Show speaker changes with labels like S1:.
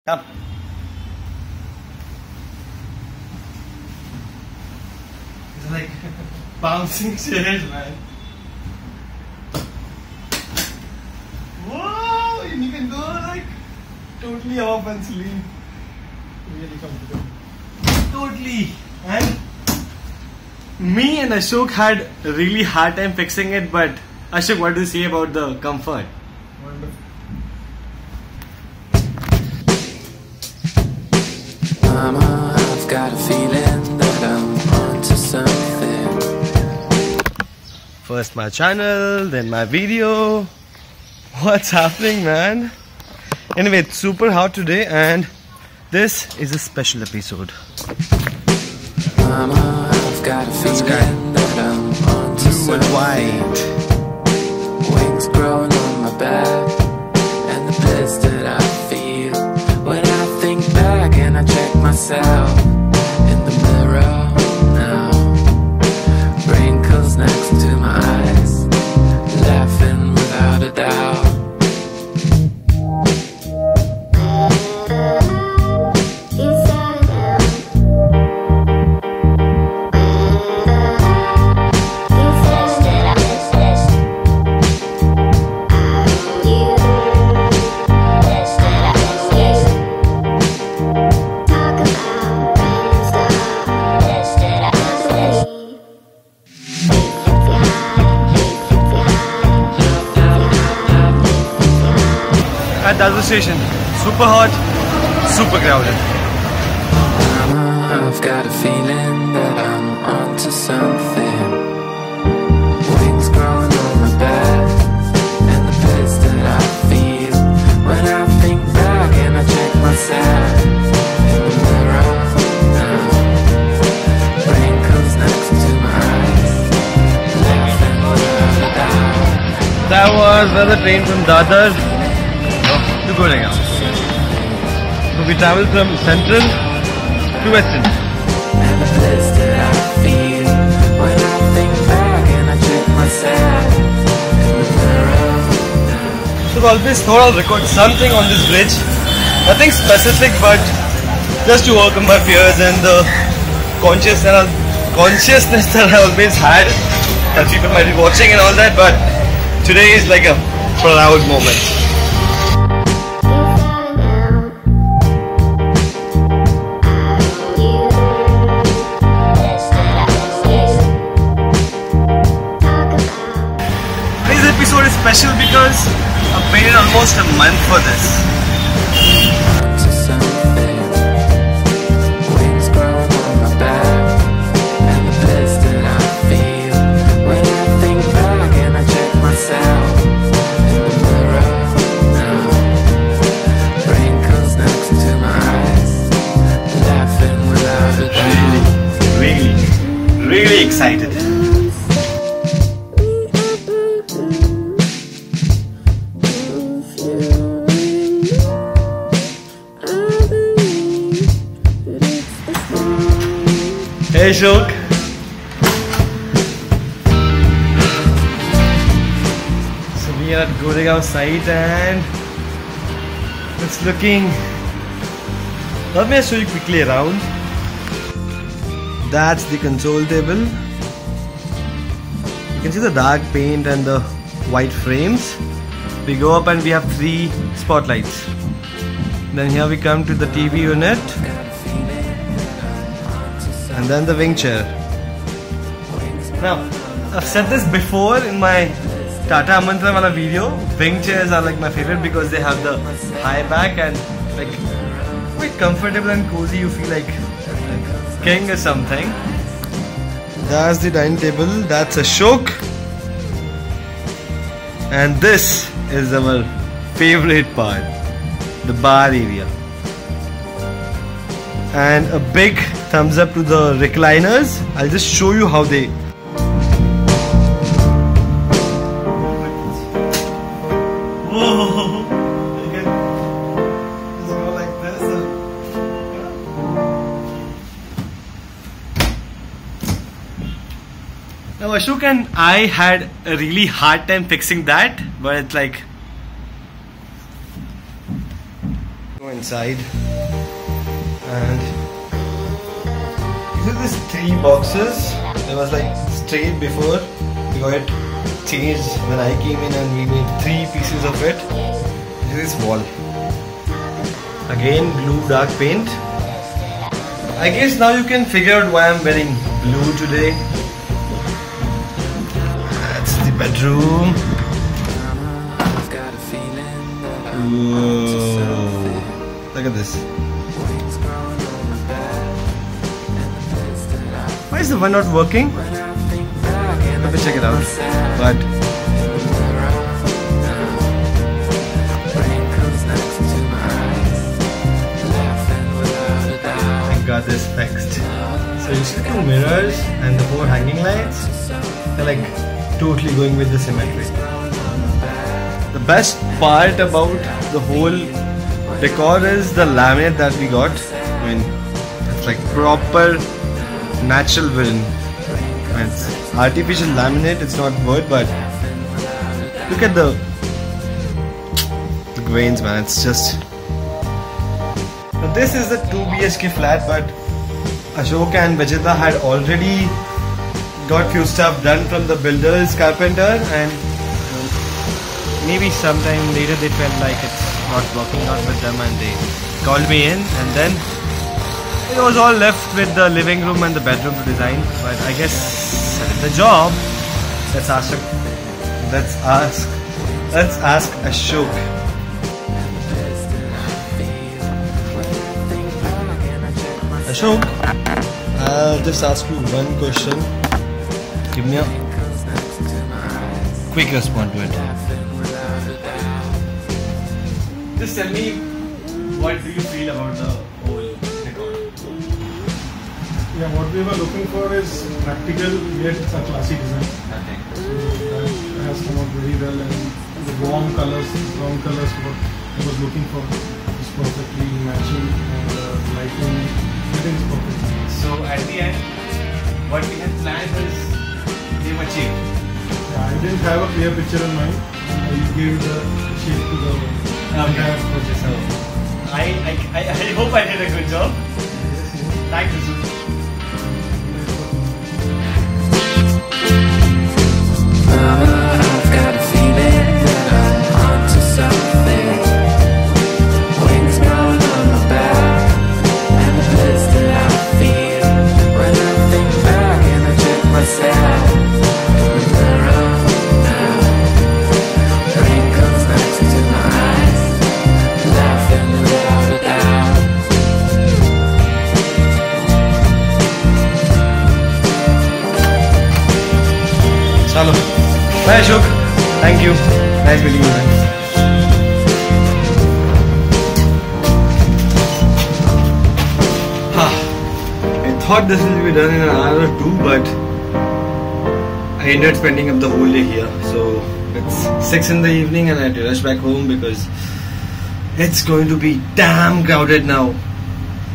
S1: Come. It's like bouncing chairs, man. Whoa! And you can go like totally off and sleep. Really comfortable. Totally. And me and Ashok had a really hard time fixing it, but Ashok, what do you say about the comfort?
S2: Wonderful.
S3: Mama, I've got a feeling that I'm onto something.
S1: First my channel, then my video. What's happening, man? Anyway, it's super hot today and this is a special episode.
S3: Mama, I've got a feeling that I'm onto
S1: Blue
S3: something.
S1: and white.
S3: Wings growing on my back, and the bliss that I feel when I think back and I check myself in the mirror now. Wrinkles next to my eyes, laughing without a doubt.
S1: At the other station, super hot, super crowded.
S3: Mama, I've got a feeling that I'm onto something. Wings growing on my back, and the bliss that I feel when I think back and I check myself in the mirror now. Wrinkles next to my eyes, laughing without a doubt.
S1: That was another train from Dadar to Goregaon. So we traveled from Central to Western.
S3: And the bliss that I feel when I think back and I check myself in the mirror now.
S1: So I always thought I'll record something on this bridge. Nothing specific, but just to overcome my fears and the consciousness that I always had that people might be watching and all that. But today is like a proud moment. Today's episode is special because I've waited almost a month for this.
S3: To something, wings growing on my back, and the bliss that I feel when I think back and I check myself in the mirror now. Wrinkles next to my eyes, laughing without a doubt.
S1: Really excited. Hey Shok. So we are at Goregaon site and it's looking. Let me show you quickly around. That's the console table. You can see the dark paint and the white frames. We go up and we have 3 spotlights. Then here we come to the TV unit. And then the wing chair. Now, I've said this before in my Tata Amantra wala video. Wing chairs are like my favorite because they have the high back and like quite comfortable and cozy. You feel like king or something. That's the dining table. That's Ashok. And this is our favorite part, the bar area. And a big thumbs up to the recliners. I'll just show you how they. Whoa! You can just go like this. Now Ashok and I had a really hard time fixing that, but it's like Go inside. And these are these 3 boxes. There was like straight before. We got it changed when I came in and we made 3 pieces of it. This is wall. Again, blue dark paint. I guess now you can figure out why I'm wearing blue today. That's the bedroom. Whoa. Look at this. Why is the one not working? Let me check it out. But I got this fixed. So you see the mirrors and the 4 hanging lights, they're like totally going with the symmetry. The best part about the whole decor is the laminate that we got. I mean, it's like proper natural wood. It's artificial laminate, it's not wood, but look at the grains, man. It's just. Now this is the 2 BHK flat, but Ashok and Vijita had already got few stuff done from the builder's carpenter, and maybe sometime later they felt like it's not working out with them and they called me in, and then it was all left with the living room and the bedroom to design. But I guess that is the job. Let's ask Ashok. Ashok, I'll just ask you one question. Give me a quick response to it. Just tell me, what do you feel about the whole decor?
S2: Yeah, what we were looking for is practical yet a classy design.
S1: Nothing.
S2: So that has come out very well, and the warm colors, what I was looking for is perfectly matching, and lighting. Everything's perfect.
S1: So at the end, what we had planned was they were cheap.
S2: Yeah, I didn't have a clear picture in mind. I gave the shape to the entire project.
S1: So I hope I did a good job. Thank you, sir.
S3: I've got a feeling that I'm onto something. Wings growing on my back, and the bliss that I feel when I think back and I check myself in the mirror now. Wrinkles next to my eyes, laughing without a doubt.
S1: Chalo. Bye Ashok. Thank you. Nice meeting you, man. I thought this will be done in an hour or 2, but I ended up spending up the whole day here. So it's 6 in the evening and I had to rush back home because it's going to be damn crowded now.